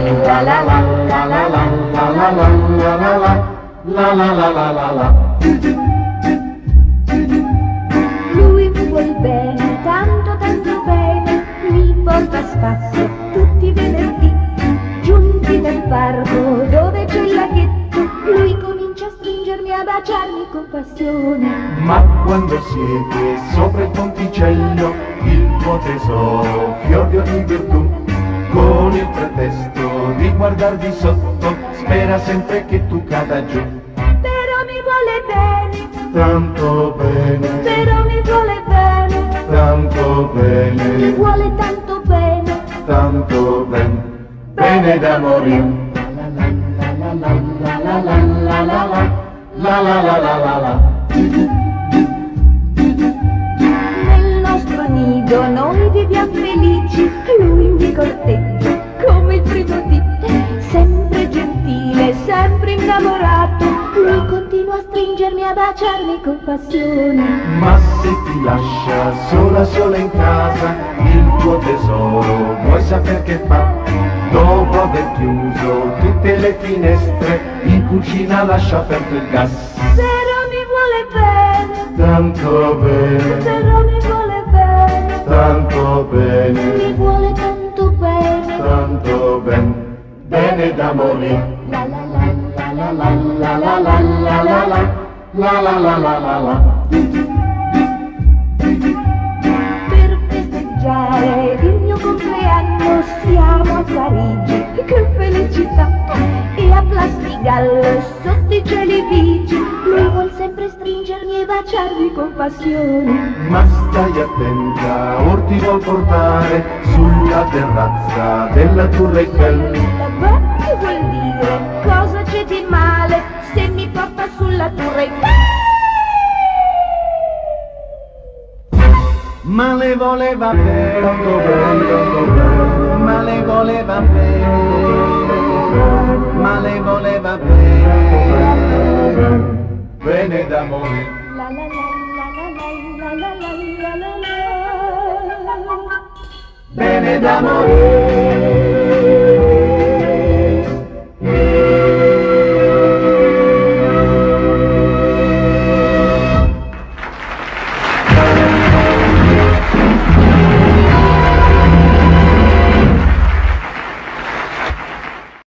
la la la la la la la la la la la. Lui mi vuol bene, tanto tanto bene, mi porta a spasso tutti i venerdì. Giunti nel parco dove c'è il laghetto, lui comincia a stringermi, a baciarmi con passione. Ma quando siete sopra il ponticello, il tuo tesoro, fior di ogni virtù, con il pretesto di guardar di sotto, spera sempre che tu cada giù. Però mi vuole bene, Tanto bene, però mi vuole bene, tanto mi bene, vuole tanto bene, tanto bene, bene da morire. La la la la la la la la la la la la. Nel nostro nido noi viviamo felici, lui mi corteggia come il primo dì, sempre gentile, sempre innamorato, lui continua a stringermi, a baciarmi con passione. Ma se ti lascia sola sola in casa, il tuo tesoro vuoi saper che fa? Dopo aver chiuso tutte le finestre, in cucina lascia aperto il gas. Però mi vuole bene, Tanto bene, però mi vuole bene, tanto mi bene, vuole tanto bene, tanto bene, bene da morire. la la la la la la La la la la la la la la la la la. Per festeggiare il mio compleanno siamo a Parigi, che felicità! E a Plastigallo, sotto i cieli bici, lui vuol sempre stringermi e baciarmi con passione. Ma stai attenta, or ti vuol portare sulla terrazza della Tour Eiffel. Ma che vuol dire? Cosa c'è di male se mi porta sulla Tour Eiffel? Ma le voleva bene, ma le voleva bene, ma le voleva bene, bene d'amore. La la la la la la la la la la la. Bene d'amore.